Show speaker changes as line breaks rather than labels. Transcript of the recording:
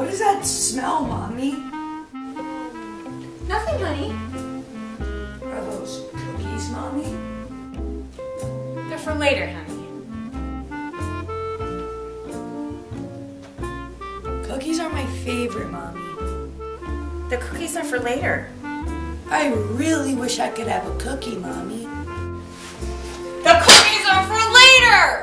What does that smell, Mommy?
Nothing, honey.
Are those cookies, Mommy?
They're for later, honey.
Cookies are my favorite, Mommy.
The cookies are for later.
I really wish I could have a cookie, Mommy.
The cookies are for later!